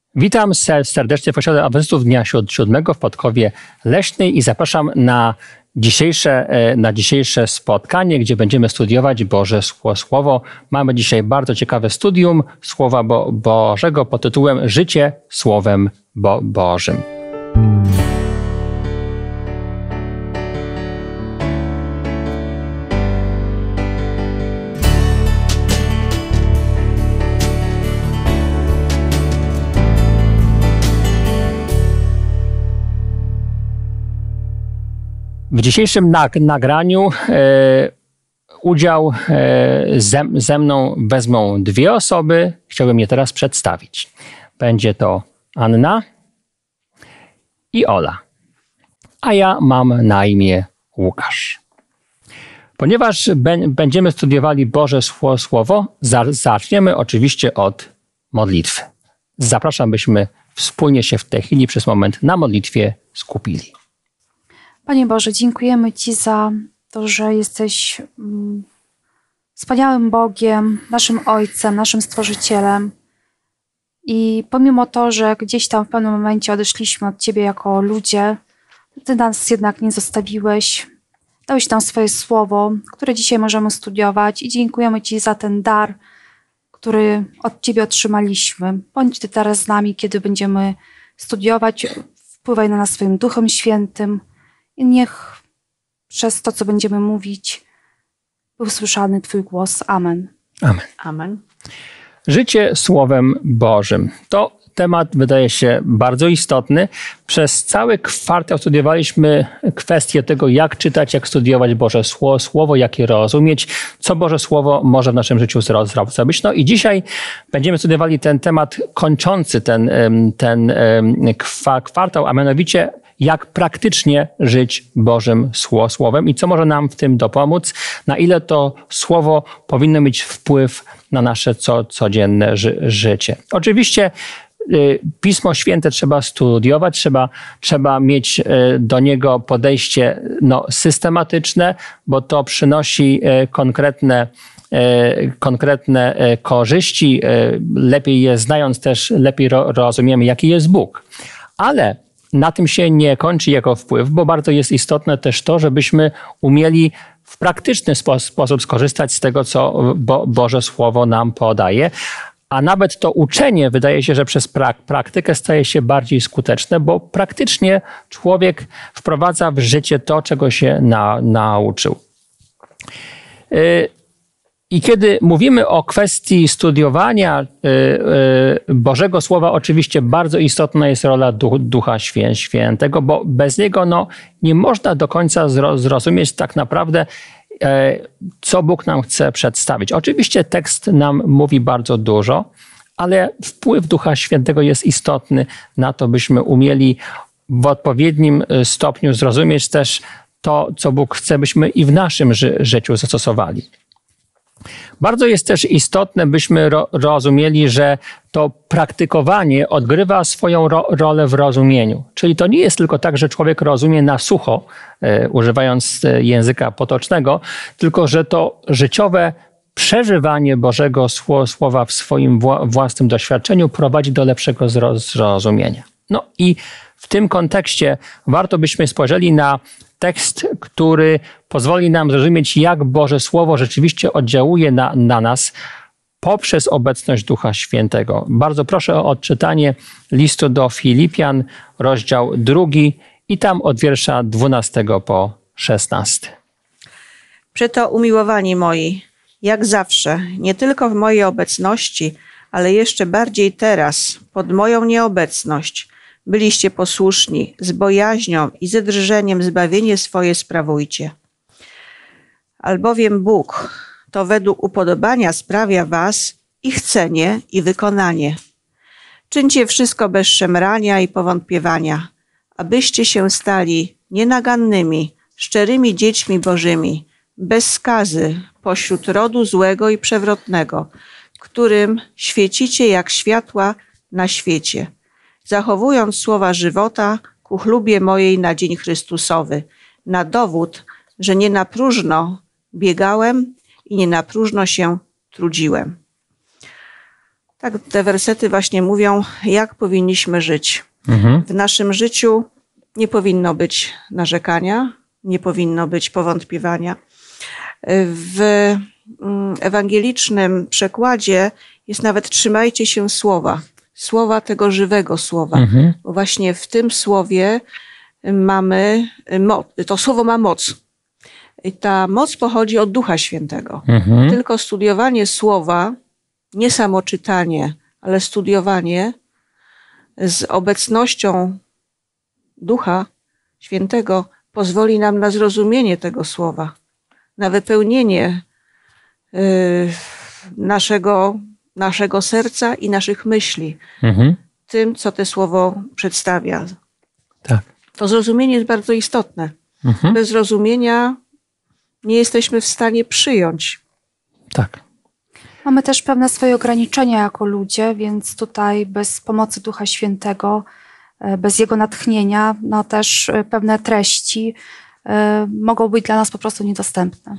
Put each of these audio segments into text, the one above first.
Witam serdecznie w Kościele Adwentystów Dnia Siódmego w Podkowie Leśnej i zapraszam na dzisiejsze spotkanie, gdzie będziemy studiować Boże Słowo. Mamy dzisiaj bardzo ciekawe studium Słowa Bożego pod tytułem Życie Słowem Bożym. W dzisiejszym nagraniu udział ze mną wezmą dwie osoby. Chciałbym je teraz przedstawić. Będzie to Anna i Ola. A ja mam na imię Łukasz. Ponieważ będziemy studiowali Boże Słowo, zaczniemy oczywiście od modlitwy. Zapraszam, byśmy wspólnie się w tej chwili przez moment na modlitwie skupili. Panie Boże, dziękujemy Ci za to, że jesteś wspaniałym Bogiem, naszym Ojcem, naszym Stworzycielem. I pomimo to, że gdzieś tam w pewnym momencie odeszliśmy od Ciebie jako ludzie, Ty nas jednak nie zostawiłeś. Dałeś nam swoje Słowo, które dzisiaj możemy studiować i dziękujemy Ci za ten dar, który od Ciebie otrzymaliśmy. Bądź Ty teraz z nami, kiedy będziemy studiować. Wpływaj na nas swoim Duchem Świętym. I niech przez to, co będziemy mówić, był usłyszany Twój głos. Amen. Amen. Amen. Życie Słowem Bożym. To temat wydaje się bardzo istotny. Przez cały kwartał studiowaliśmy kwestię tego, jak czytać, jak studiować Boże Słowo, jak je rozumieć, co Boże Słowo może w naszym życiu zrobić. No i dzisiaj będziemy studiowali ten temat kończący ten kwartał, a mianowicie jak praktycznie żyć Bożym Słowem i co może nam w tym dopomóc, na ile to Słowo powinno mieć wpływ na nasze codzienne życie. Oczywiście Pismo Święte trzeba studiować, trzeba mieć do niego podejście systematyczne, bo to przynosi konkretne korzyści. Lepiej je znając też lepiej rozumiemy, jaki jest Bóg. Ale na tym się nie kończy jego wpływ, bo bardzo jest istotne też to, żebyśmy umieli w praktyczny sposób skorzystać z tego, co Boże Słowo nam podaje. A nawet to uczenie wydaje się, że przez praktykę staje się bardziej skuteczne, bo praktycznie człowiek wprowadza w życie to, czego się nauczył. I kiedy mówimy o kwestii studiowania Bożego Słowa, oczywiście bardzo istotna jest rola Ducha Świętego, bo bez niego nie można do końca zrozumieć tak naprawdę, co Bóg nam chce przedstawić. Oczywiście tekst nam mówi bardzo dużo, ale wpływ Ducha Świętego jest istotny na to, byśmy umieli w odpowiednim stopniu zrozumieć też to, co Bóg chce, byśmy i w naszym życiu zastosowali. Bardzo jest też istotne, byśmy rozumieli, że to praktykowanie odgrywa swoją rolę w rozumieniu. Czyli to nie jest tylko tak, że człowiek rozumie na sucho, używając języka potocznego, tylko że to życiowe przeżywanie Bożego Słowa w swoim własnym doświadczeniu prowadzi do lepszego zrozumienia. No i w tym kontekście warto byśmy spojrzeli na tekst, który pozwoli nam zrozumieć, jak Boże Słowo rzeczywiście oddziałuje na nas poprzez obecność Ducha Świętego. Bardzo proszę o odczytanie listu do Filipian, rozdział 2 i tam od wiersza 12 po 16. Przeto umiłowani moi, jak zawsze, nie tylko w mojej obecności, ale jeszcze bardziej teraz, pod moją nieobecność, byliście posłuszni, z bojaźnią i ze drżeniem zbawienie swoje sprawujcie. Albowiem Bóg to według upodobania sprawia was i chcenie, i wykonanie. Czyńcie wszystko bez szemrania i powątpiewania, abyście się stali nienagannymi, szczerymi dziećmi Bożymi, bez skazy, pośród rodu złego i przewrotnego, którym świecicie jak światła na świecie, zachowując słowa żywota ku chlubie mojej na dzień Chrystusowy, na dowód, że nie na próżno biegałem i nie na próżno się trudziłem. Tak, te wersety właśnie mówią, jak powinniśmy żyć. W naszym życiu nie powinno być narzekania, nie powinno być powątpiewania. W ewangelicznym przekładzie jest nawet trzymajcie się słowa tego żywego słowa. Bo właśnie w tym słowie mamy moc, to słowo ma moc. I ta moc pochodzi od Ducha Świętego. Tylko studiowanie słowa, nie samo czytanie, ale studiowanie z obecnością Ducha Świętego pozwoli nam na zrozumienie tego słowa, na wypełnienie naszego serca i naszych myśli tym, co to słowo przedstawia. Tak. To zrozumienie jest bardzo istotne. Bez zrozumienia nie jesteśmy w stanie przyjąć. Tak. Mamy też pewne swoje ograniczenia jako ludzie, więc tutaj bez pomocy Ducha Świętego, bez Jego natchnienia, no też pewne treści mogą być dla nas po prostu niedostępne.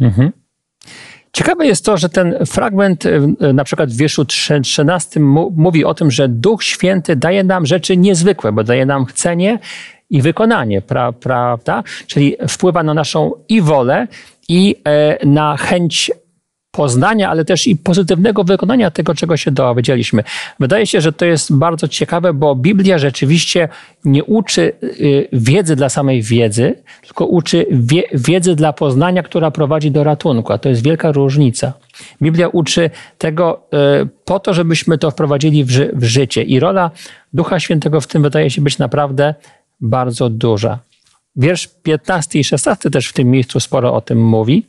Ciekawe jest to, że ten fragment na przykład w wierszu 13 mówi o tym, że Duch Święty daje nam rzeczy niezwykłe, bo daje nam chcenie i wykonanie, prawda? Czyli wpływa na naszą i wolę, i na chęć poznania, ale też i pozytywnego wykonania tego, czego się dowiedzieliśmy. Wydaje się, że to jest bardzo ciekawe, bo Biblia rzeczywiście nie uczy wiedzy dla samej wiedzy, tylko uczy wiedzy dla poznania, która prowadzi do ratunku, a to jest wielka różnica. Biblia uczy tego po to, żebyśmy to wprowadzili w życie i rola Ducha Świętego w tym wydaje się być naprawdę bardzo duża. Wiersz 15 i 16 też w tym miejscu sporo o tym mówi.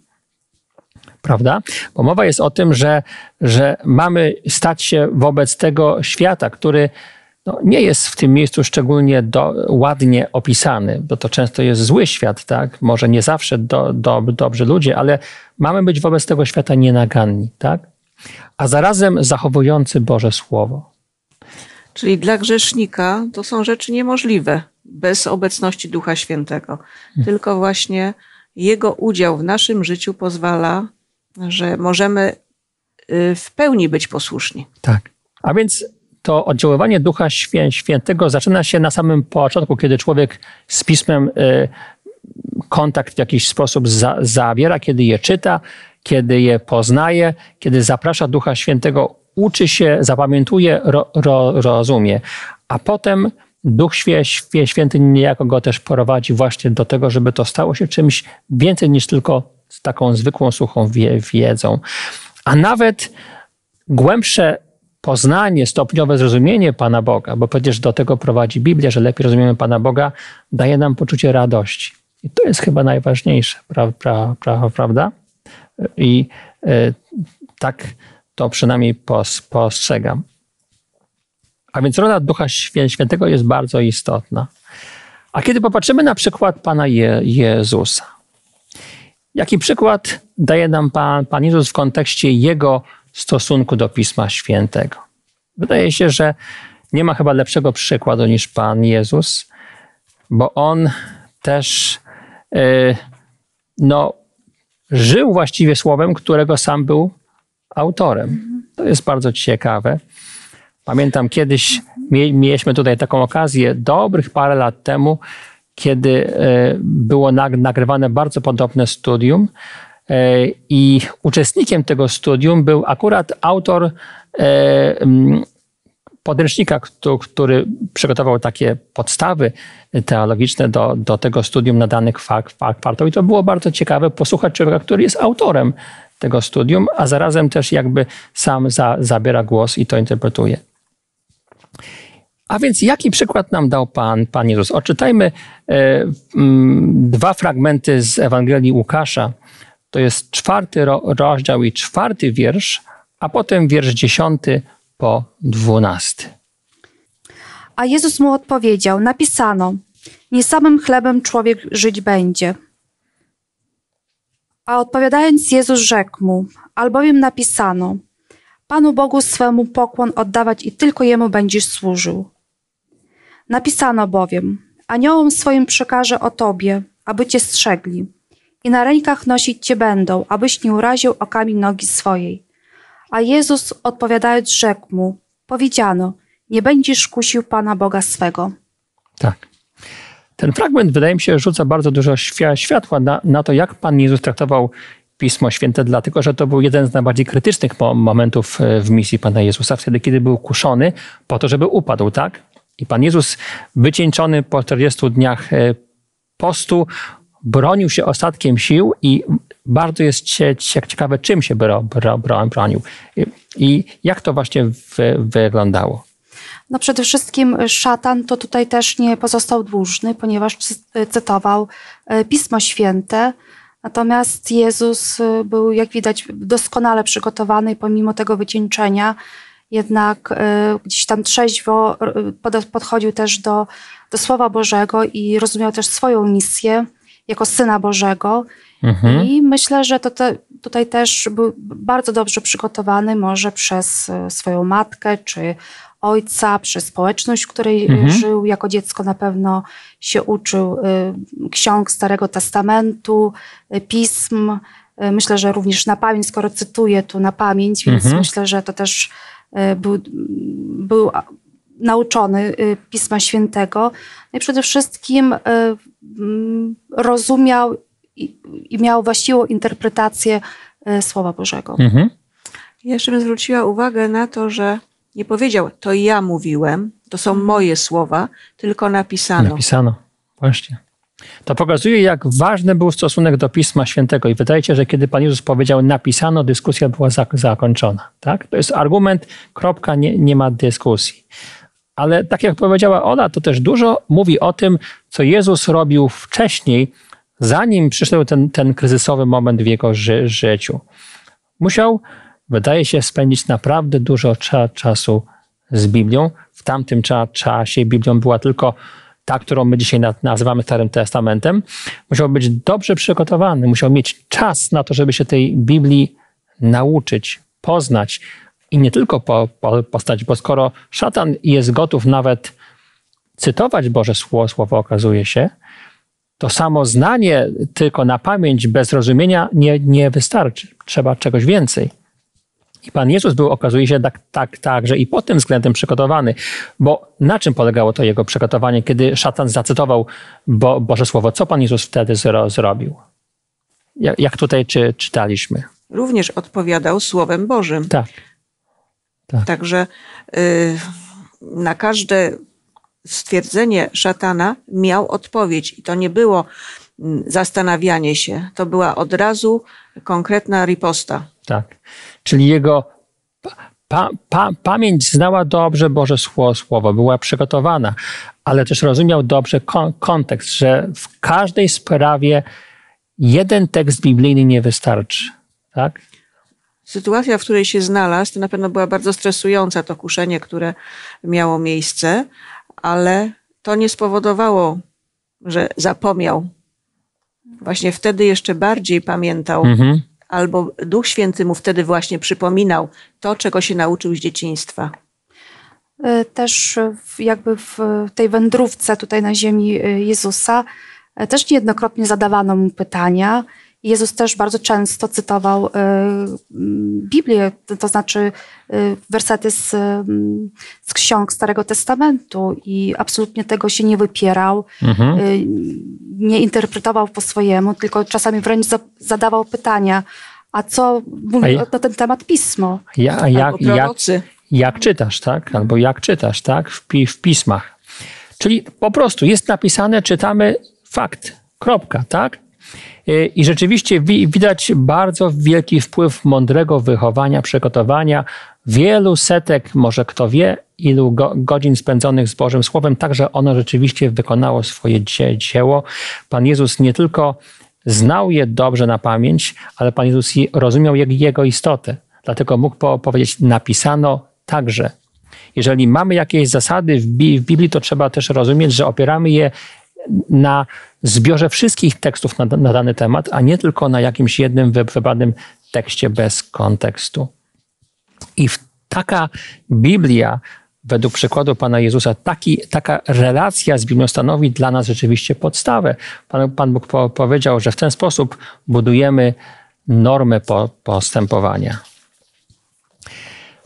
Prawda? Bo mowa jest o tym, że mamy stać się wobec tego świata, który nie jest w tym miejscu szczególnie ładnie opisany, bo to często jest zły świat, tak? Może nie zawsze dobrzy ludzie, ale mamy być wobec tego świata nienaganni, tak? A zarazem zachowujący Boże Słowo. Czyli dla grzesznika to są rzeczy niemożliwe bez obecności Ducha Świętego. Tylko właśnie Jego udział w naszym życiu pozwala, że możemy w pełni być posłuszni. Tak. A więc to oddziaływanie Ducha Świętego zaczyna się na samym początku, kiedy człowiek z Pismem kontakt w jakiś sposób zawiera, kiedy je czyta, kiedy je poznaje, kiedy zaprasza Ducha Świętego, uczy się, zapamiętuje, rozumie. A potem Duch Święty niejako go też prowadzi właśnie do tego, żeby to stało się czymś więcej niż tylko taką zwykłą, suchą wiedzą. A nawet głębsze poznanie, stopniowe zrozumienie Pana Boga, bo przecież do tego prowadzi Biblia, że lepiej rozumiemy Pana Boga, daje nam poczucie radości. I to jest chyba najważniejsze, prawda? I tak to przynajmniej postrzegam. A więc rola Ducha Świętego jest bardzo istotna. A kiedy popatrzymy na przykład Pana Jezusa, jaki przykład daje nam Pan Jezus w kontekście Jego stosunku do Pisma Świętego? Wydaje się, że nie ma chyba lepszego przykładu niż Pan Jezus, bo On też żył właściwie słowem, którego sam był autorem. To jest bardzo ciekawe. Pamiętam kiedyś mieliśmy tutaj taką okazję dobrych parę lat temu, kiedy było nagrywane bardzo podobne studium i uczestnikiem tego studium był akurat autor podręcznika, który przygotował takie podstawy teologiczne do tego studium na danych kwartał. I to było bardzo ciekawe posłuchać człowieka, który jest autorem tego studium, a zarazem też jakby sam zabiera głos i to interpretuje. A więc jaki przykład nam dał Pan Jezus? Odczytajmy dwa fragmenty z Ewangelii Łukasza. To jest 4 rozdział i 4 wiersz, a potem wiersz 10 po 12. A Jezus mu odpowiedział, napisano, nie samym chlebem człowiek żyć będzie. A odpowiadając Jezus rzekł mu, albowiem napisano, Panu Bogu swemu pokłon oddawać i tylko Jemu będziesz służył. Napisano bowiem, aniołom swoim przekaże o Tobie, aby Cię strzegli i na rękach nosić Cię będą, abyś nie uraził okami nogi swojej. A Jezus odpowiadając rzekł mu, powiedziano: nie będziesz kusił Pana Boga swego. Tak. Ten fragment, wydaje mi się, rzuca bardzo dużo światła na to, jak Pan Jezus traktował Pismo Święte, dlatego że to był jeden z najbardziej krytycznych momentów w misji Pana Jezusa, wtedy, kiedy był kuszony po to, żeby upadł, tak? I Pan Jezus, wycieńczony po 40 dniach postu, bronił się ostatkiem sił i bardzo jest ciekawe, czym się bronił i jak to właśnie wyglądało. No przede wszystkim szatan to tutaj też nie pozostał dłużny, ponieważ cytował Pismo Święte. Natomiast Jezus był, jak widać, doskonale przygotowany i pomimo tego wycieńczenia jednak gdzieś tam trzeźwo podchodził też do Słowa Bożego i rozumiał też swoją misję jako Syna Bożego. I myślę, że tutaj też był bardzo dobrze przygotowany, może przez swoją matkę czy ojca, przez społeczność, w której żył. Jako dziecko na pewno się uczył ksiąg Starego Testamentu, pism. Myślę, że również na pamięć, skoro cytuję tu na pamięć, więc myślę, że to też był nauczony Pisma Świętego. No i przede wszystkim rozumiał i miał właściwą interpretację Słowa Bożego. Ja jeszcze bym zwróciła uwagę na to, że nie powiedział: to ja mówiłem, to są moje słowa, tylko napisano. Napisano, właśnie. To pokazuje, jak ważny był stosunek do Pisma Świętego i wydaje się, że kiedy Pan Jezus powiedział napisano, dyskusja była zakończona. Tak? To jest argument, kropka, nie ma dyskusji. Ale tak jak powiedziała Ola, to też dużo mówi o tym, co Jezus robił wcześniej, zanim przyszedł ten kryzysowy moment w jego życiu. Musiał, wydaje się, spędzić naprawdę dużo czasu z Biblią. W tamtym czasie Biblią była tylko ta, którą my dzisiaj nazywamy Starym Testamentem. Musiał być dobrze przygotowany, musiał mieć czas na to, żeby się tej Biblii nauczyć, poznać i nie tylko poznać, bo skoro szatan jest gotów nawet cytować Boże Słowo, okazuje się, to samo znanie tylko na pamięć bez rozumienia nie wystarczy. Trzeba czegoś więcej. I Pan Jezus był, okazuje się, także i pod tym względem przygotowany. Bo na czym polegało to jego przygotowanie, kiedy szatan zacytował Boże Słowo? Co Pan Jezus wtedy zrobił? Jak tutaj czytaliśmy? Również odpowiadał Słowem Bożym. Tak. Także na każde stwierdzenie szatana miał odpowiedź. I to nie było zastanawianie się. To była od razu konkretna riposta. Tak. Czyli jego pamięć znała dobrze Boże Słowo, była przygotowana, ale też rozumiał dobrze kontekst, że w każdej sprawie jeden tekst biblijny nie wystarczy. Tak? Sytuacja, w której się znalazł, to na pewno była bardzo stresująca, to kuszenie, które miało miejsce, ale to nie spowodowało, że zapomniał. Właśnie wtedy jeszcze bardziej pamiętał, albo Duch Święty mu wtedy właśnie przypominał to, czego się nauczył z dzieciństwa. Też jakby w tej wędrówce tutaj na ziemi Jezusa też niejednokrotnie zadawano mu pytania. Jezus też bardzo często cytował Biblię, to znaczy wersety z ksiąg Starego Testamentu i absolutnie tego się nie wypierał, nie interpretował po swojemu, tylko czasami wręcz zadawał pytania, a co mówi na ten temat Pismo? Jak czytasz, tak? Albo jak czytasz, tak? W pismach. Czyli po prostu jest napisane, czytamy fakt, kropka, tak? I rzeczywiście widać bardzo wielki wpływ mądrego wychowania, przygotowania, wielu setek, może kto wie, ilu godzin spędzonych z Bożym Słowem, tak że ono rzeczywiście wykonało swoje dzieło. Pan Jezus nie tylko znał je dobrze na pamięć, ale Pan Jezus rozumiał jego istotę. Dlatego mógł powiedzieć, napisano także. Jeżeli mamy jakieś zasady w Biblii, to trzeba też rozumieć, że opieramy je na zbiorze wszystkich tekstów na dany temat, a nie tylko na jakimś jednym wybranym tekście bez kontekstu. I taka Biblia, według przykładu Pana Jezusa, taka relacja z Biblią stanowi dla nas rzeczywiście podstawę. Pan Bóg powiedział, że w ten sposób budujemy normę postępowania.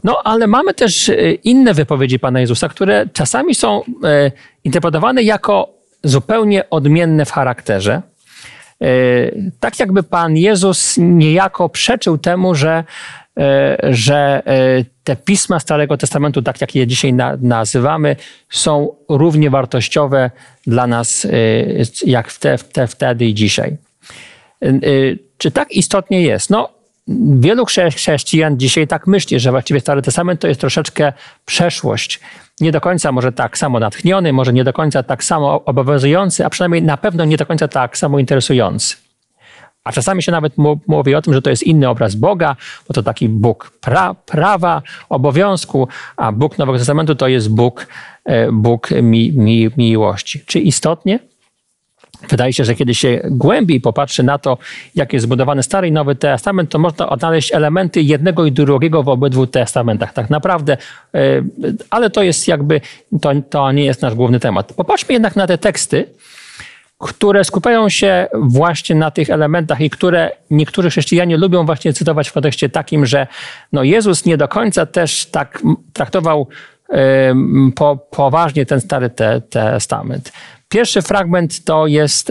No, ale mamy też inne wypowiedzi Pana Jezusa, które czasami są interpretowane jako zupełnie odmienne w charakterze. Tak jakby Pan Jezus niejako przeczył temu, że te pisma Starego Testamentu, tak jak je dzisiaj nazywamy, są równie wartościowe dla nas jak wtedy i dzisiaj. Czy tak istotnie jest? No, wielu chrześcijan dzisiaj tak myśli, że właściwie Stary Testament to jest troszeczkę przeszłość. Nie do końca może tak samo natchniony, może nie do końca tak samo obowiązujący, a przynajmniej na pewno nie do końca tak samo interesujący. A czasami się nawet mówi o tym, że to jest inny obraz Boga, bo to taki Bóg prawa, obowiązku, a Bóg Nowego Testamentu to jest Bóg miłości. Czy istotnie? Wydaje się, że kiedy się głębiej popatrzy na to, jak jest zbudowany Stary i Nowy Testament, to można odnaleźć elementy jednego i drugiego w obydwu testamentach. Tak naprawdę, ale to jest jakby, to nie jest nasz główny temat. Popatrzmy jednak na te teksty, które skupiają się właśnie na tych elementach i które niektórzy chrześcijanie lubią właśnie cytować w kontekście takim, że no Jezus nie do końca też tak traktował poważnie ten Stary Testament. Pierwszy fragment to jest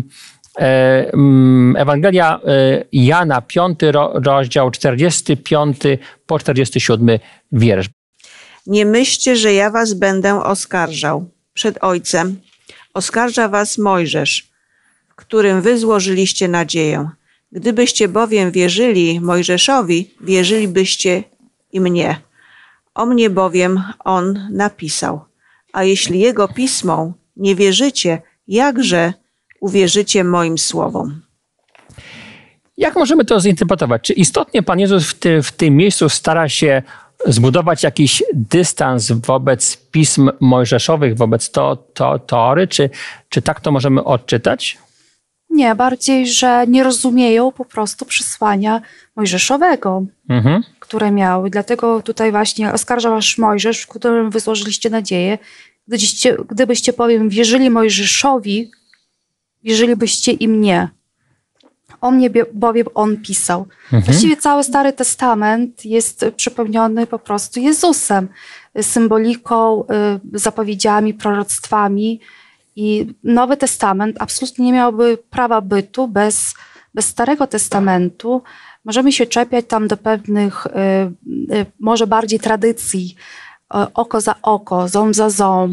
Ewangelia Jana, 5 rozdział, 45 po 47 wiersz. Nie myślcie, że ja was będę oskarżał przed Ojcem. Oskarża was Mojżesz, w którym wy złożyliście nadzieję. Gdybyście bowiem wierzyli Mojżeszowi, wierzylibyście i mnie. O mnie bowiem on napisał. A jeśli jego pismom nie wierzycie, jakże uwierzycie moim słowom? Jak możemy to zinterpretować? Czy istotnie Pan Jezus w tym miejscu stara się zbudować jakiś dystans wobec pism mojżeszowych, wobec Tory? Czy tak to możemy odczytać? Nie, bardziej, że nie rozumieją po prostu przesłania mojżeszowego, które miały. Dlatego tutaj właśnie oskarża was Mojżesz, w którym wy złożyliście nadzieję. Gdybyście bowiem wierzyli Mojżeszowi, wierzylibyście i mnie. O mnie bowiem on pisał. Właściwie cały Stary Testament jest przepełniony po prostu Jezusem, symboliką, zapowiedziami, proroctwami. I Nowy Testament absolutnie nie miałby prawa bytu bez Starego Testamentu. Możemy się czepiać tam do pewnych, może bardziej tradycji, oko za oko, ząb za ząb.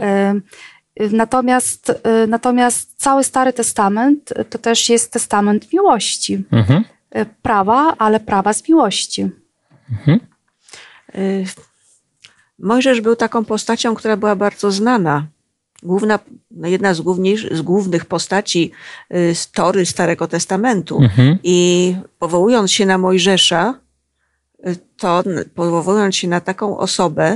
Natomiast cały Stary Testament to też jest testament miłości. Prawa, ale prawa z miłości. Mojżesz był taką postacią, która była bardzo znana. Jedna z głównych postaci z Tory Starego Testamentu. I powołując się na Mojżesza, powołując się na taką osobę,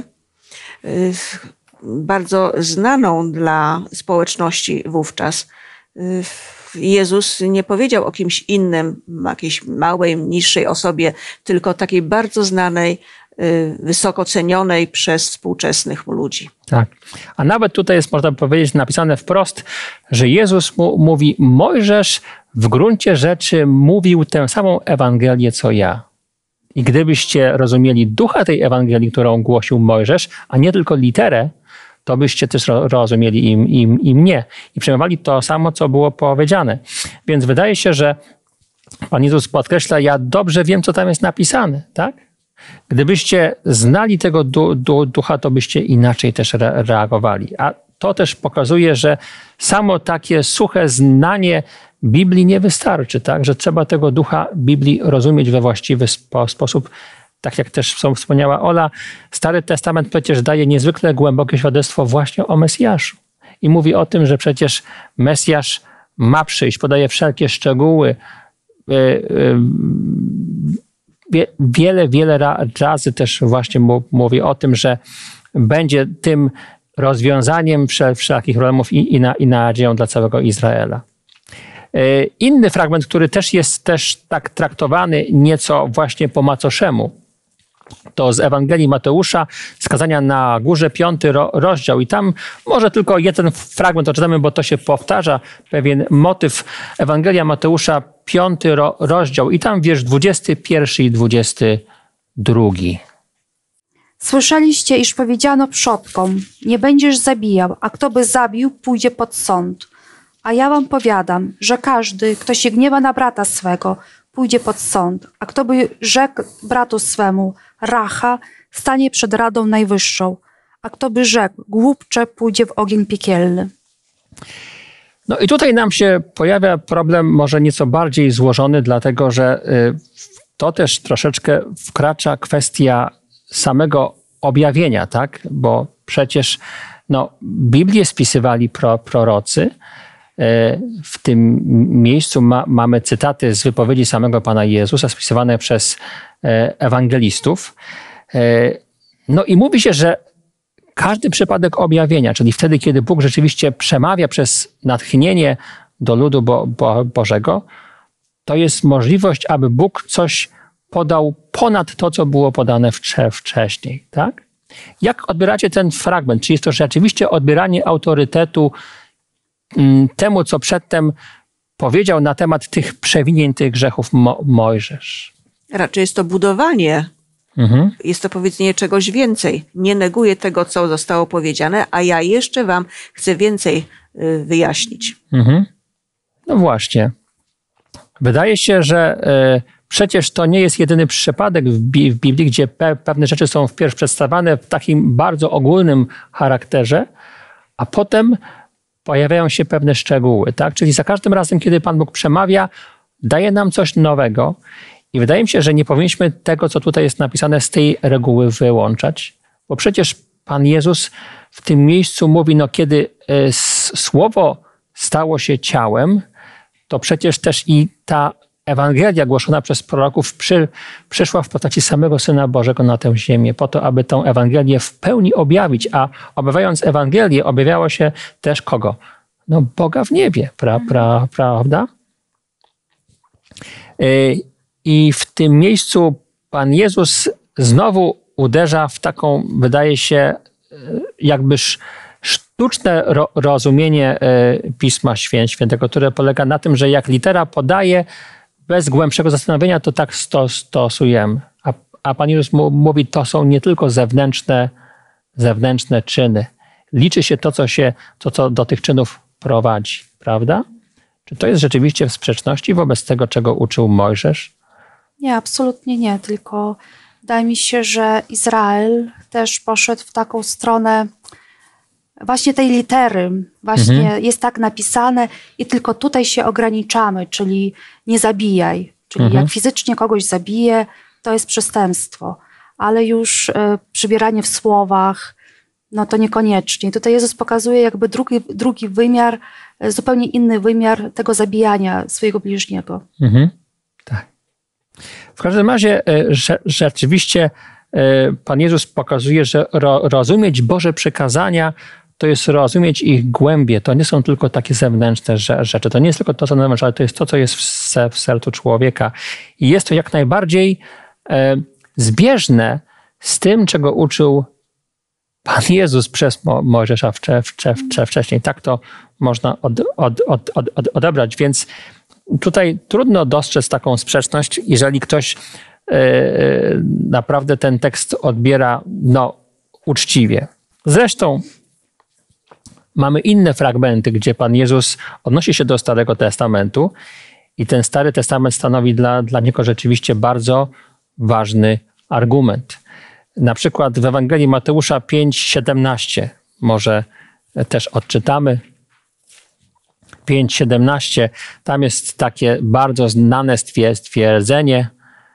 bardzo znaną dla społeczności wówczas, Jezus nie powiedział o kimś innym, jakiejś małej, niższej osobie, tylko takiej bardzo znanej, wysoko cenionej przez współczesnych ludzi. Tak. A nawet tutaj jest, można powiedzieć, napisane wprost, że Jezus mówi, Mojżesz w gruncie rzeczy mówił tę samą Ewangelię, co ja. I gdybyście rozumieli ducha tej Ewangelii, którą głosił Mojżesz, a nie tylko literę, to byście też rozumieli i mnie. I przyjmowali to samo, co było powiedziane. Więc wydaje się, że Pan Jezus podkreśla, ja dobrze wiem, co tam jest napisane, tak? Gdybyście znali tego ducha, to byście inaczej też reagowali. A to też pokazuje, że samo takie suche znanie Biblii nie wystarczy, tak? Że trzeba tego ducha Biblii rozumieć we właściwy sposób. Tak jak też wspomniała Ola, Stary Testament przecież daje niezwykle głębokie świadectwo właśnie o Mesjaszu. I mówi o tym, że przecież Mesjasz ma przyjść, podaje wszelkie szczegóły. Wiele razy też właśnie mówi o tym, że będzie tym rozwiązaniem wszelkich problemów i nadzieją dla całego Izraela. Inny fragment, który też jest tak traktowany nieco właśnie po macoszemu, to z Ewangelii Mateusza, skazania na górze, 5 rozdział. I tam może tylko jeden fragment odczytamy, bo to się powtarza, pewien motyw. Ewangelia Mateusza, 5 rozdział i tam wiersz 21 i 22. Słyszeliście, iż powiedziano przodkom, nie będziesz zabijał, a kto by zabił, pójdzie pod sąd. A ja wam powiadam, że każdy, kto się gniewa na brata swego, pójdzie pod sąd, a kto by rzekł bratu swemu, racha, stanie przed Radą Najwyższą, a kto by rzekł, głupcze, pójdzie w ogień piekielny. No i tutaj nam się pojawia problem może nieco bardziej złożony, dlatego że to też troszeczkę wkracza kwestia samego objawienia, tak? Bo przecież Biblię spisywali prorocy. W tym miejscu mamy cytaty z wypowiedzi samego Pana Jezusa spisywane przez ewangelistów. No i mówi się, że każdy przypadek objawienia, czyli wtedy, kiedy Bóg rzeczywiście przemawia przez natchnienie do ludu Bożego, to jest możliwość, aby Bóg coś podał ponad to, co było podane wcześniej. Tak? Jak odbieracie ten fragment? Czy jest to rzeczywiście odbieranie autorytetu temu, co przedtem powiedział na temat tych przewinień, tych grzechów Mojżesz? Raczej jest to budowanie. Jest to powiedzenie czegoś więcej. Nie neguję tego, co zostało powiedziane, a ja jeszcze wam chcę więcej wyjaśnić. No właśnie. Wydaje się, że przecież to nie jest jedyny przypadek w Biblii, gdzie pewne rzeczy są wpierw przedstawiane w takim bardzo ogólnym charakterze, a potem pojawiają się pewne szczegóły. Tak? Czyli za każdym razem, kiedy Pan Bóg przemawia, daje nam coś nowego. I wydaje mi się, że nie powinniśmy tego, co tutaj jest napisane, z tej reguły wyłączać. Bo przecież Pan Jezus w tym miejscu mówi, kiedy Słowo stało się ciałem, to przecież też i ta Ewangelia głoszona przez proroków przyszła w postaci samego Syna Bożego na tę ziemię, po to, aby tę Ewangelię w pełni objawić. A objawiając Ewangelię, objawiało się też kogo? Boga w niebie, prawda? I w tym miejscu Pan Jezus znowu uderza w taką, wydaje się, jakby sztuczne rozumienie Pisma Świętego, które polega na tym, że jak litera podaje, bez głębszego zastanowienia, to tak stosujemy. A Pan Jezus mówi, to są nie tylko zewnętrzne czyny. Liczy się to, co do tych czynów prowadzi, prawda? Czy to jest rzeczywiście w sprzeczności wobec tego, czego uczył Mojżesz? Nie, absolutnie nie, tylko wydaje mi się, że Izrael też poszedł w taką stronę właśnie tej litery. Właśnie jest tak napisane i tylko tutaj się ograniczamy, czyli nie zabijaj. Czyli jak fizycznie kogoś zabije, to jest przestępstwo. Ale już przybieranie w słowach, to niekoniecznie. Tutaj Jezus pokazuje jakby drugi wymiar, zupełnie inny wymiar tego zabijania swojego bliźniego. Tak. W każdym razie rzeczywiście Pan Jezus pokazuje, że rozumieć Boże przykazania to jest rozumieć ich głębie. To nie są tylko takie zewnętrzne rzeczy. To nie jest tylko to, co na zewnątrz, ale to jest to, co jest w sercu człowieka. I jest to jak najbardziej zbieżne z tym, czego uczył Pan Jezus przez Mojżesza wcześniej. Tak to można odebrać. Więc tutaj trudno dostrzec taką sprzeczność, jeżeli ktoś naprawdę ten tekst odbiera uczciwie. Zresztą mamy inne fragmenty, gdzie Pan Jezus odnosi się do Starego Testamentu i ten Stary Testament stanowi dla niego rzeczywiście bardzo ważny argument. Na przykład w Ewangelii Mateusza 5:17 może też odczytamy. 5:17, tam jest takie bardzo znane stwierdzenie.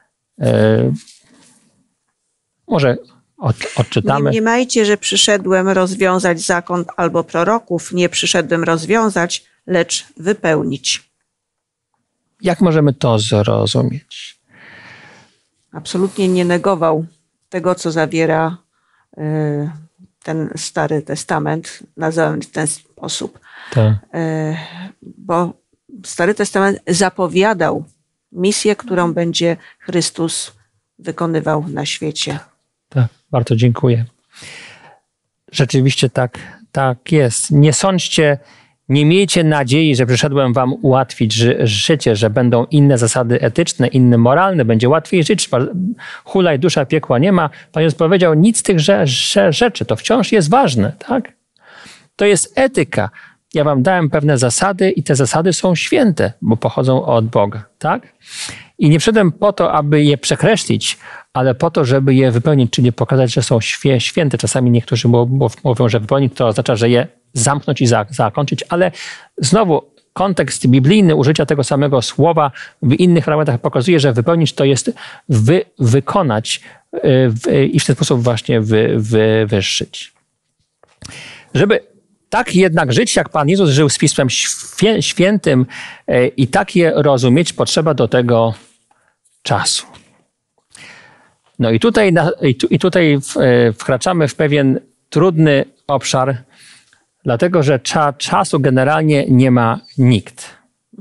Może odczytamy. Nie mniemajcie, że przyszedłem rozwiązać zakon albo proroków. Nie przyszedłem rozwiązać, lecz wypełnić. Jak możemy to zrozumieć? Absolutnie nie negował tego, co zawiera ten Stary Testament, nazywam w ten sposób. Tak. Bo Stary Testament zapowiadał misję, którą będzie Chrystus wykonywał na świecie. Tak, bardzo dziękuję. Rzeczywiście tak jest. Nie sądźcie Nie miejcie nadziei, że przyszedłem wam ułatwić życie, że będą inne zasady etyczne, inne moralne, będzie łatwiej żyć. Hulaj, dusza, piekła nie ma. Pan Jezus powiedział, nic z tych rzeczy, to wciąż jest ważne, tak? To jest etyka. Ja wam dałem pewne zasady i te zasady są święte, bo pochodzą od Boga, tak? I nie przyszedłem po to, aby je przekreślić, ale po to, żeby je wypełnić, czyli pokazać, że są święte. Czasami niektórzy mówią, że wypełnić to oznacza, że je zamknąć i zakończyć, ale znowu kontekst biblijny użycia tego samego słowa w innych fragmentach pokazuje, że wypełnić to jest wykonać i w ten sposób właśnie wywyższyć. Żeby tak jednak żyć, jak Pan Jezus żył z Pismem Świętym i tak je rozumieć, potrzeba do tego czasu. No i tutaj wkraczamy w pewien trudny obszar, dlatego że czasu generalnie nie ma nikt.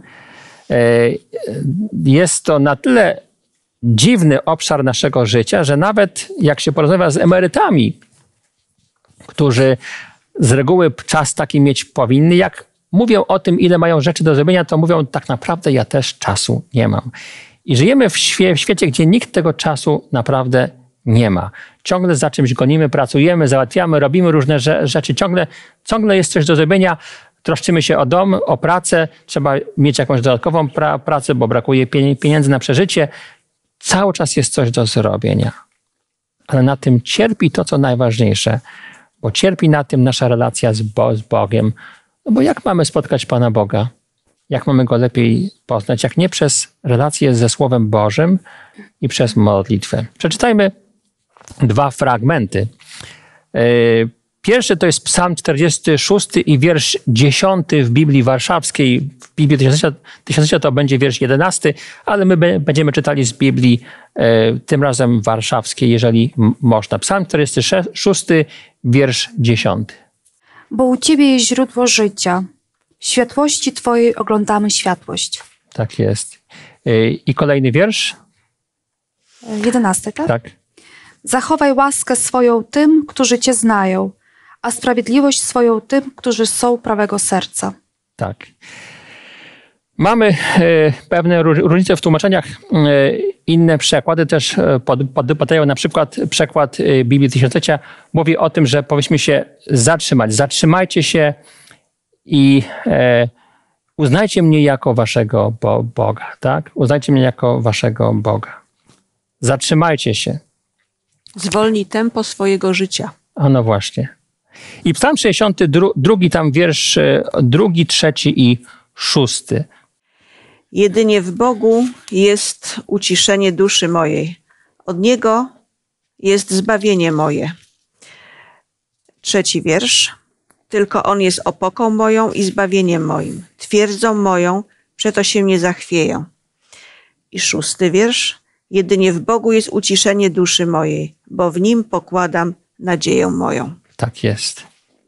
Jest to na tyle dziwny obszar naszego życia, że nawet jak się porozmawia z emerytami, którzy z reguły czas taki mieć powinny, jak mówią o tym, ile mają rzeczy do zrobienia, to mówią, tak naprawdę ja też czasu nie mam. I żyjemy w świecie, gdzie nikt tego czasu naprawdę nie ma. Ciągle za czymś gonimy, pracujemy, załatwiamy, robimy różne rzeczy. Ciągle jest coś do zrobienia. Troszczymy się o dom, o pracę. Trzeba mieć jakąś dodatkową pracę, bo brakuje pieniędzy na przeżycie. Cały czas jest coś do zrobienia. Ale na tym cierpi to, co najważniejsze. Bo cierpi na tym nasza relacja z Bogiem. No bo jak mamy spotkać Pana Boga? Jak mamy Go lepiej poznać? Jak nie przez relację ze Słowem Bożym i przez modlitwę. Przeczytajmy 2 fragmenty. Pierwszy to jest Psalm 46 i wiersz 10 w Biblii Warszawskiej. W Biblii Tysiąclecia to będzie wiersz 11, ale my będziemy czytali z Biblii tym razem warszawskiej, jeżeli można. Psalm 46, wiersz 10. Bo u Ciebie jest źródło życia. W światłości Twojej oglądamy światłość. Tak jest. I kolejny wiersz? 11, tak? Tak. Zachowaj łaskę swoją tym, którzy Cię znają, a sprawiedliwość swoją tym, którzy są prawego serca. Tak. Mamy pewne różnice w tłumaczeniach. Inne przekłady też podają, na przykład przekład Biblii Tysiąclecia mówi o tym, że powinniśmy się zatrzymać. Zatrzymajcie się i uznajcie mnie jako waszego Boga. Tak? Uznajcie mnie jako waszego Boga. Zatrzymajcie się. Zwolnij tempo swojego życia. A no właśnie. I Psalm 62, tam wiersz 2, 3 i 6. Jedynie w Bogu jest uciszenie duszy mojej. Od Niego jest zbawienie moje. 3 wiersz. Tylko On jest opoką moją i zbawieniem moim. Twierdzą moją, przeto się nie zachwieją. I 6 wiersz. Jedynie w Bogu jest uciszenie duszy mojej, bo w Nim pokładam nadzieję moją. Tak jest.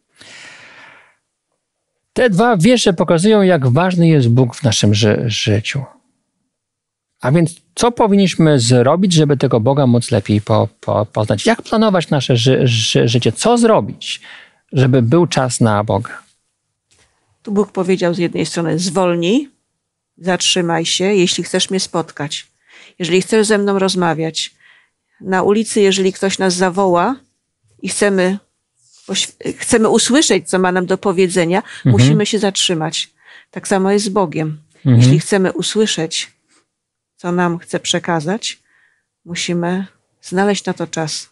Te 2 wiersze pokazują, jak ważny jest Bóg w naszym życiu. A więc co powinniśmy zrobić, żeby tego Boga móc lepiej poznać? Jak planować nasze życie? Co zrobić, żeby był czas na Boga? Tu Bóg powiedział z jednej strony zwolnij, zatrzymaj się, jeśli chcesz mnie spotkać. Jeżeli chcesz ze mną rozmawiać. Na ulicy, jeżeli ktoś nas zawoła i chcemy usłyszeć, co ma nam do powiedzenia, musimy się zatrzymać. Tak samo jest z Bogiem. Jeśli chcemy usłyszeć, co nam chce przekazać, musimy znaleźć na to czas.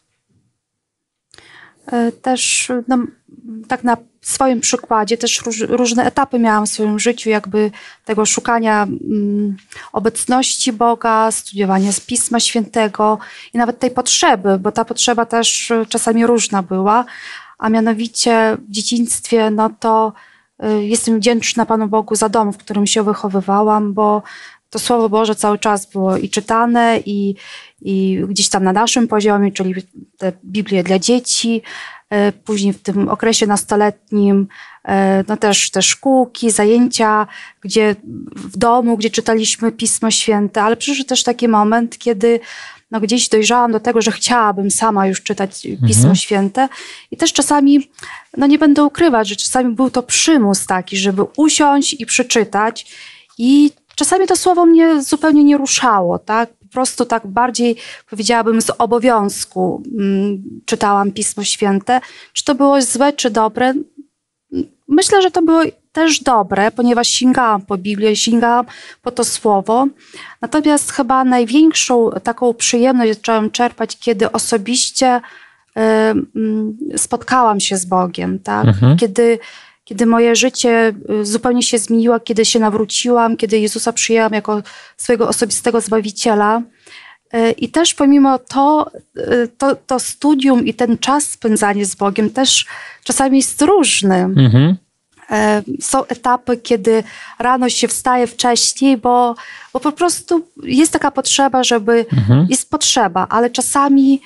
Też tak na swoim przykładzie, też różne etapy miałam w swoim życiu, jakby tego szukania obecności Boga, studiowania z Pisma Świętego i nawet tej potrzeby, bo ta potrzeba też czasami różna była, a mianowicie w dzieciństwie, no to jestem wdzięczna Panu Bogu za dom, w którym się wychowywałam, bo to Słowo Boże cały czas było i czytane, i gdzieś tam na naszym poziomie, czyli te Biblie dla dzieci. Później w tym okresie nastoletnim no też te szkółki, zajęcia, gdzie w domu, gdzie czytaliśmy Pismo Święte, ale przyszedł też taki moment, kiedy no gdzieś dojrzałam do tego, że chciałabym sama już czytać Pismo Święte. I też czasami, no nie będę ukrywać, że czasami był to przymus taki, żeby usiąść i przeczytać. I czasami to słowo mnie zupełnie nie ruszało, tak? Po prostu tak bardziej, powiedziałabym, z obowiązku czytałam Pismo Święte. Czy to było złe, czy dobre? Myślę, że to było też dobre, ponieważ sięgałam po Biblię, sięgałam po to słowo. Natomiast chyba największą taką przyjemność zaczęłam czerpać, kiedy osobiście spotkałam się z Bogiem, tak? Kiedy moje życie zupełnie się zmieniło, kiedy się nawróciłam, kiedy Jezusa przyjęłam jako swojego osobistego Zbawiciela. I też pomimo to studium i ten czas spędzany z Bogiem też czasami jest różny. Są etapy, kiedy rano się wstaje wcześniej, bo po prostu jest taka potrzeba, jest potrzeba, ale czasami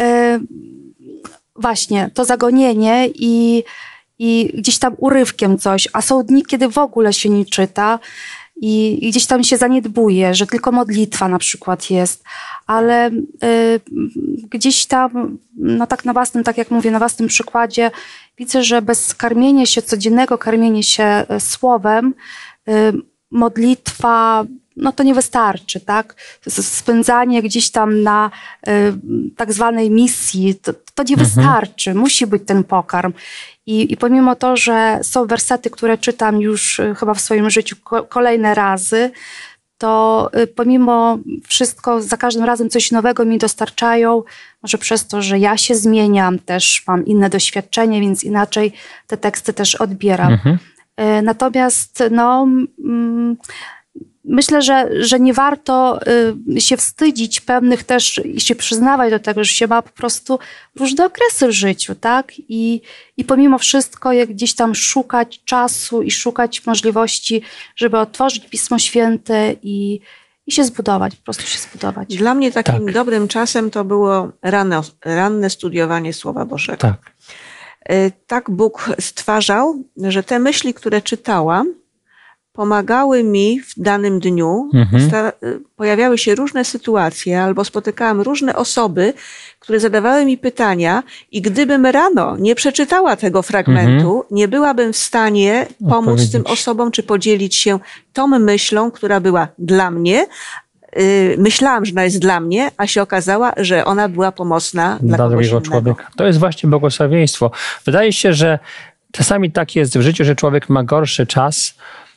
właśnie to zagonienie i gdzieś tam urywkiem coś, a są dni, kiedy w ogóle się nie czyta i gdzieś tam się zaniedbuje, że tylko modlitwa na przykład jest, ale gdzieś tam, no tak na własnym, tak jak mówię, na własnym przykładzie widzę, że bez codziennego karmienia się słowem, modlitwa, no to nie wystarczy, tak? Spędzanie gdzieś tam na tak zwanej misji, to nie wystarczy. Musi być ten pokarm. I pomimo to, że są wersety, które czytam już chyba w swoim życiu kolejne razy, to pomimo wszystko za każdym razem coś nowego mi dostarczają, może przez to, że ja się zmieniam, też mam inne doświadczenie, więc inaczej te teksty też odbieram. Natomiast no, myślę, że nie warto się wstydzić pewnych też i się przyznawać do tego, że się ma po prostu różne okresy w życiu, tak? I pomimo wszystko, jak gdzieś tam szukać czasu i szukać możliwości, żeby otworzyć Pismo Święte i się zbudować, po prostu się zbudować. Dla mnie takim dobrym czasem to było ranne studiowanie Słowa Bożego. Tak Bóg stwarzał, że te myśli, które czytałam, pomagały mi w danym dniu. Pojawiały się różne sytuacje albo spotykałam różne osoby, które zadawały mi pytania i gdybym rano nie przeczytała tego fragmentu, nie byłabym w stanie pomóc tym osobom czy podzielić się tą myślą, która była dla mnie. Myślałam, że ona jest dla mnie, a się okazała, że ona była pomocna dla drugiego człowieka. To jest właśnie błogosławieństwo. Wydaje się, że czasami tak jest w życiu, że człowiek ma gorszy czas,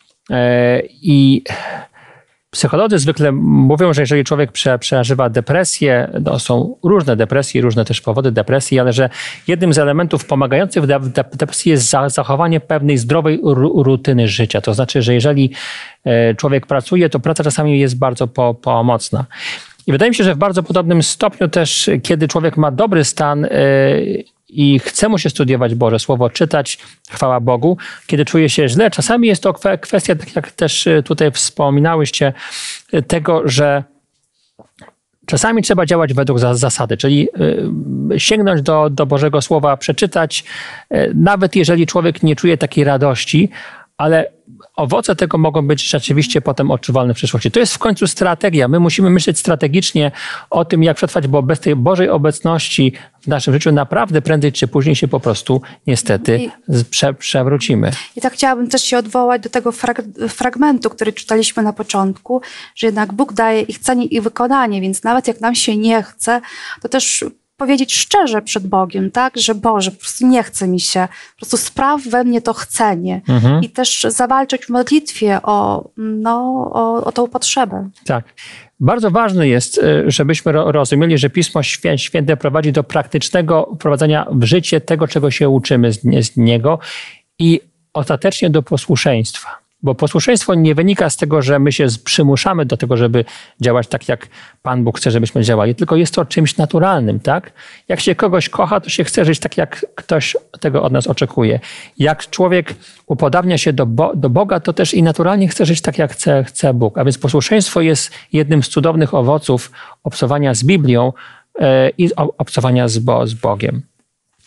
i psycholodzy zwykle mówią, że jeżeli człowiek przeżywa depresję, no są różne depresje, różne też powody depresji, ale że jednym z elementów pomagających w depresji jest zachowanie pewnej zdrowej rutyny życia. To znaczy, że jeżeli człowiek pracuje, to praca czasami jest bardzo pomocna. I wydaje mi się, że w bardzo podobnym stopniu też, kiedy człowiek ma dobry stan i chce mu się studiować Boże Słowo, czytać, chwała Bogu, kiedy czuje się źle. Czasami jest to kwestia, tak jak też tutaj wspominałyście, tego, że czasami trzeba działać według zasady, czyli sięgnąć do Bożego Słowa, przeczytać, nawet jeżeli człowiek nie czuje takiej radości, ale owoce tego mogą być rzeczywiście potem odczuwalne w przyszłości. To jest w końcu strategia. My musimy myśleć strategicznie o tym, jak przetrwać, bo bez tej Bożej obecności w naszym życiu naprawdę prędzej czy później się po prostu niestety przewrócimy. I tak chciałabym też się odwołać do tego fragmentu, który czytaliśmy na początku, że jednak Bóg daje i chcenie i wykonanie, więc nawet jak nam się nie chce, to też powiedzieć szczerze przed Bogiem, tak, że Boże, po prostu nie chce mi się, po prostu spraw we mnie to chcenie i też zawalczyć w modlitwie o tą potrzebę. Tak. Bardzo ważne jest, żebyśmy rozumieli, że Pismo Święte prowadzi do praktycznego wprowadzenia w życie tego, czego się uczymy z niego i ostatecznie do posłuszeństwa. Bo posłuszeństwo nie wynika z tego, że my się przymuszamy do tego, żeby działać tak, jak Pan Bóg chce, żebyśmy działali, tylko jest to czymś naturalnym, tak? Jak się kogoś kocha, to się chce żyć tak, jak ktoś tego od nas oczekuje. Jak człowiek upodabnia się do Boga, to też i naturalnie chce żyć tak, jak chce Bóg. A więc posłuszeństwo jest jednym z cudownych owoców obcowania z Biblią i obcowania z Bogiem.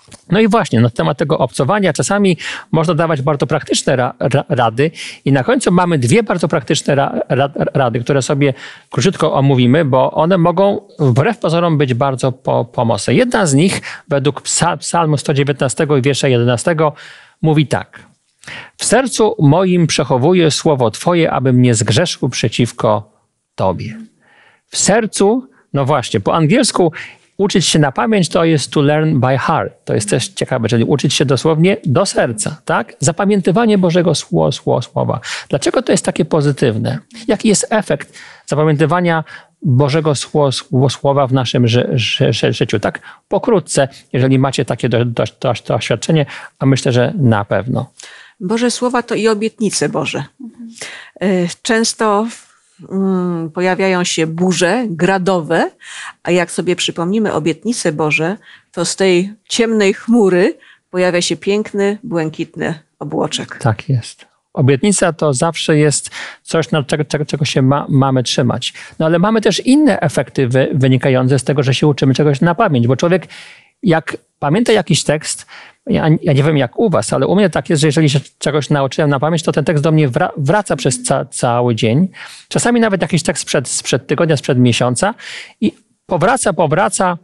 No i właśnie, na temat tego obcowania czasami można dawać bardzo praktyczne rady i na końcu mamy dwie bardzo praktyczne rady, które sobie króciutko omówimy, bo one mogą wbrew pozorom być bardzo pomocne. Jedna z nich według Psalmu 119 i wiersza 11 mówi tak. W sercu moim przechowuję słowo Twoje, abym nie zgrzeszył przeciwko Tobie. W sercu, no właśnie, po angielsku uczyć się na pamięć to jest to learn by heart. To jest też ciekawe, czyli uczyć się dosłownie do serca, tak? Zapamiętywanie Bożego Słowa. Dlaczego to jest takie pozytywne? Jaki jest efekt zapamiętywania Bożego Słowa w naszym życiu? Tak pokrótce, jeżeli macie takie doświadczenie, a myślę, że na pewno. Boże Słowa to i obietnice Boże. Często pojawiają się burze gradowe, a jak sobie przypomnimy obietnice Boże, to z tej ciemnej chmury pojawia się piękny, błękitny obłoczek. Tak jest. Obietnica to zawsze jest coś, czego się mamy trzymać. No ale mamy też inne efekty wynikające z tego, że się uczymy czegoś na pamięć, bo człowiek jak pamięta jakiś tekst, ja nie wiem jak u was, ale u mnie tak jest, że jeżeli się czegoś nauczyłem na pamięć, to ten tekst do mnie wraca przez cały dzień. Czasami nawet jakiś tekst sprzed tygodnia, sprzed miesiąca i powraca.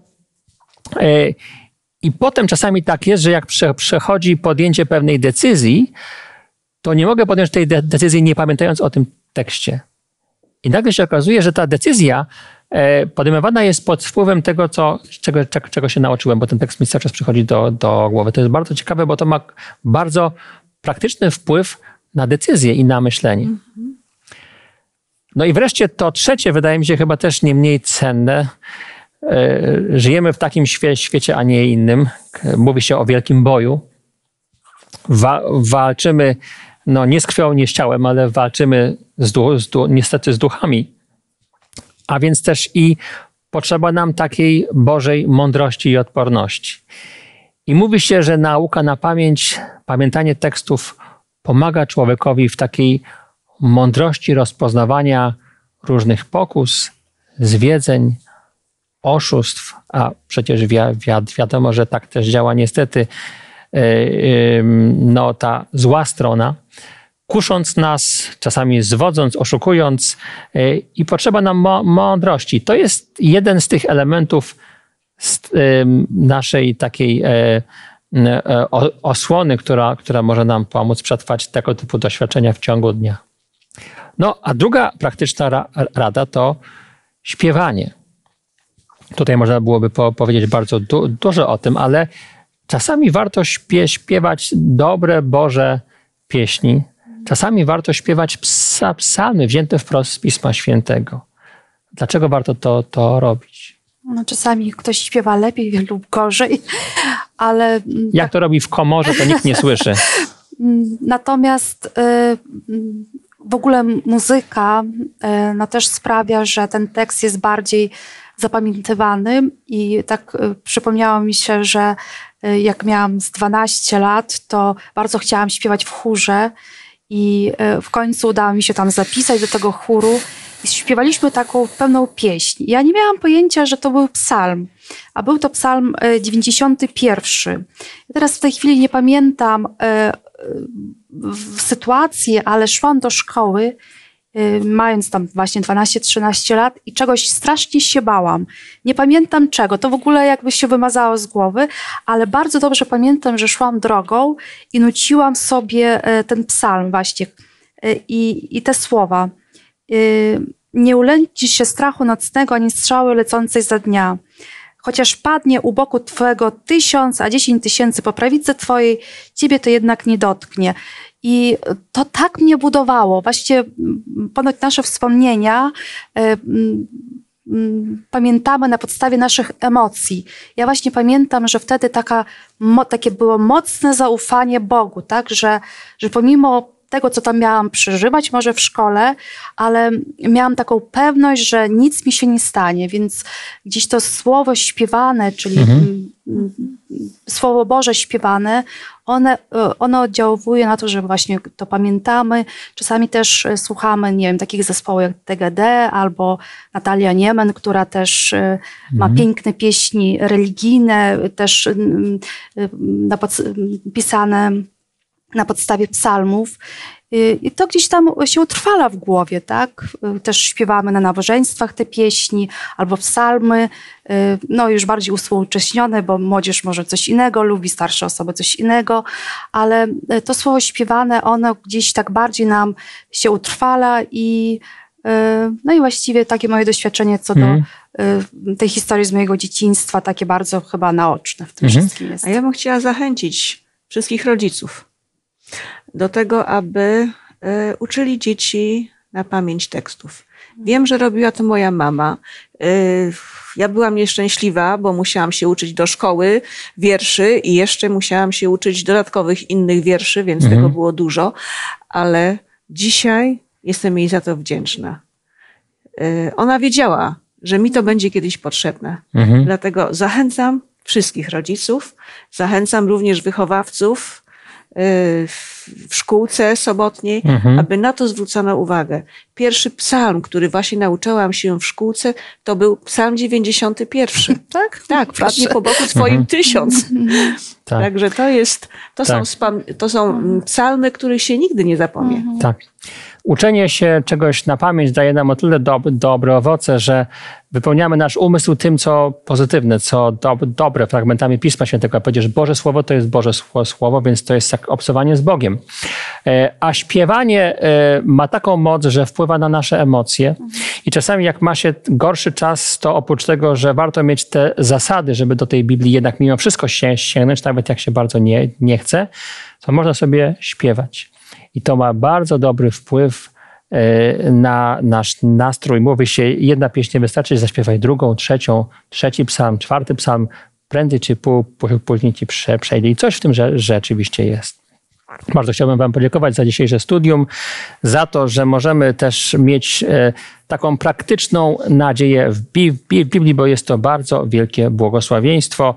I potem czasami tak jest, że jak przechodzi podjęcie pewnej decyzji, to nie mogę podjąć tej decyzji nie pamiętając o tym tekście. I nagle się okazuje, że ta decyzja podejmowana jest pod wpływem tego, czego się nauczyłem, bo ten tekst mi cały czas przychodzi do głowy. To jest bardzo ciekawe, bo to ma bardzo praktyczny wpływ na decyzję i na myślenie. No i wreszcie to trzecie, wydaje mi się chyba też nie mniej cenne. Żyjemy w takim świecie, a nie innym. Mówi się o wielkim boju. Walczymy, no nie z krwią, nie z ciałem, ale walczymy niestety z duchami. A więc też i potrzeba nam takiej Bożej mądrości i odporności. I mówi się, że nauka na pamięć, pamiętanie tekstów pomaga człowiekowi w takiej mądrości rozpoznawania różnych pokus, zwiedzeń, oszustw, a przecież wiadomo, że tak też działa niestety no, ta zła strona, kusząc nas, czasami zwodząc, oszukując i potrzeba nam mądrości. To jest jeden z tych elementów naszej takiej osłony, która może nam pomóc przetrwać tego typu doświadczenia w ciągu dnia. No, a druga praktyczna rada to śpiewanie. Tutaj można byłoby powiedzieć bardzo dużo o tym, ale czasami warto śpiewać dobre Boże pieśni. Czasami warto śpiewać psalmy wzięte wprost z Pisma Świętego. Dlaczego warto to robić? No, czasami ktoś śpiewa lepiej lub gorzej, ale... Jak to robi w komorze, to nikt nie słyszy. Natomiast w ogóle muzyka no, też sprawia, że ten tekst jest bardziej zapamiętywany i tak przypomniało mi się, że jak miałam z 12 lat, to bardzo chciałam śpiewać w chórze i w końcu udało mi się tam zapisać do tego chóru i śpiewaliśmy taką pełną pieśń. Ja nie miałam pojęcia, że to był psalm, a był to psalm 91. Ja teraz w tej chwili nie pamiętam sytuacji, ale szłam do szkoły, mając tam właśnie 12-13 lat i czegoś strasznie się bałam. Nie pamiętam czego, to w ogóle jakby się wymazało z głowy, ale bardzo dobrze pamiętam, że szłam drogą i nuciłam sobie ten psalm właśnie i te słowa. Nie ulęknij się strachu nocnego, ani strzały lecącej za dnia. Chociaż padnie u boku Twojego 1000, a 10 000 po prawicy Twojej, Ciebie to jednak nie dotknie. I to tak mnie budowało. Właściwie ponoć nasze wspomnienia pamiętamy na podstawie naszych emocji. Ja właśnie pamiętam, że wtedy takie było mocne zaufanie Bogu, tak? Że pomimo tego, co tam miałam przeżywać może w szkole, ale miałam taką pewność, że nic mi się nie stanie, więc gdzieś to słowo śpiewane, czyli Słowo Boże śpiewane, ono oddziałuje na to, że właśnie to pamiętamy. Czasami też słuchamy, nie wiem, takich zespołów jak DGD albo Natalia Niemen, która też ma piękne pieśni religijne, też pisane na podstawie psalmów. I to gdzieś tam się utrwala w głowie, tak? Też śpiewamy na nabożeństwach te pieśni albo psalmy, no już bardziej uspółcześnione, bo młodzież może coś innego lubi, starsze osoby coś innego, ale to słowo śpiewane, ono gdzieś tak bardziej nam się utrwala i no i właściwie takie moje doświadczenie co do tej historii z mojego dzieciństwa, takie bardzo chyba naoczne w tym wszystkim jest. A ja bym chciała zachęcić wszystkich rodziców do tego, aby uczyli dzieci na pamięć tekstów. Wiem, że robiła to moja mama. Ja byłam nieszczęśliwa, bo musiałam się uczyć do szkoły wierszy i jeszcze musiałam się uczyć dodatkowych innych wierszy, więc tego było dużo, ale dzisiaj jestem jej za to wdzięczna. Ona wiedziała, że mi to będzie kiedyś potrzebne. Dlatego zachęcam wszystkich rodziców, zachęcam również wychowawców w szkółce sobotniej, aby na to zwrócono uwagę. Pierwszy psalm, który właśnie nauczyłam się w szkółce, to był psalm 91. Tak? Tak, padnie po boku twoim 1000. Tak. Także to są psalmy, których się nigdy nie zapomnie. Tak. Uczenie się czegoś na pamięć daje nam o tyle dobre owoce, że wypełniamy nasz umysł tym, co pozytywne, co dobre, fragmentami Pisma Świętego. A powiedzieć, że Boże Słowo to jest Boże Słowo, więc to jest jak obcowanie z Bogiem. A śpiewanie ma taką moc, że wpływa na nasze emocje. I czasami jak ma się gorszy czas, to oprócz tego, że warto mieć te zasady, żeby do tej Biblii jednak mimo wszystko sięgnąć, nawet jak się bardzo nie chce, to można sobie śpiewać. I to ma bardzo dobry wpływ na nasz nastrój. Mówi się, jedna pieśń nie wystarczy, zaśpiewaj drugą, trzecią, trzeci psalm, czwarty psalm, prędzej czy później ci przejdzie. I coś w tym rzeczywiście jest. Bardzo chciałbym wam podziękować za dzisiejsze studium, za to, że możemy też mieć taką praktyczną nadzieję w Biblii, bo jest to bardzo wielkie błogosławieństwo.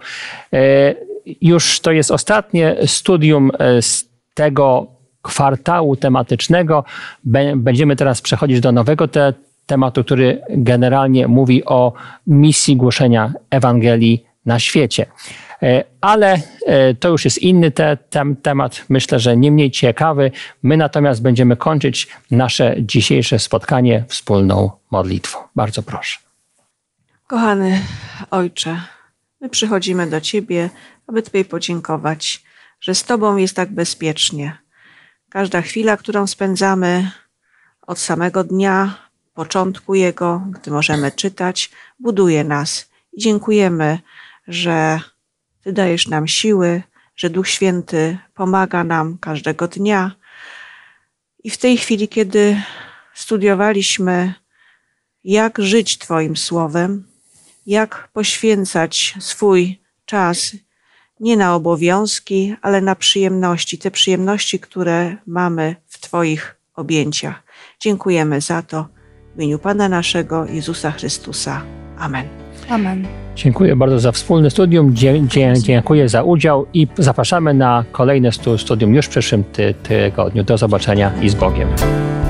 Już to jest ostatnie studium z tego kwartału tematycznego. Będziemy teraz przechodzić do nowego tematu, który generalnie mówi o misji głoszenia Ewangelii na świecie. Ale to już jest inny temat, myślę, że nie mniej ciekawy. My natomiast będziemy kończyć nasze dzisiejsze spotkanie wspólną modlitwą. Bardzo proszę. Kochany Ojcze, my przychodzimy do Ciebie, aby Tobie podziękować, że z Tobą jest tak bezpiecznie. Każda chwila, którą spędzamy od samego dnia, początku jego, gdy możemy czytać, buduje nas. I dziękujemy, że Ty dajesz nam siły, że Duch Święty pomaga nam każdego dnia. I w tej chwili, kiedy studiowaliśmy, jak żyć Twoim Słowem, jak poświęcać swój czas nie na obowiązki, ale na przyjemności, te przyjemności, które mamy w Twoich objęciach. Dziękujemy za to w imieniu Pana naszego Jezusa Chrystusa. Amen. Amen. Dziękuję bardzo za wspólne studium, dziękuję za udział i zapraszamy na kolejne studium już w przyszłym tygodniu. Do zobaczenia i z Bogiem.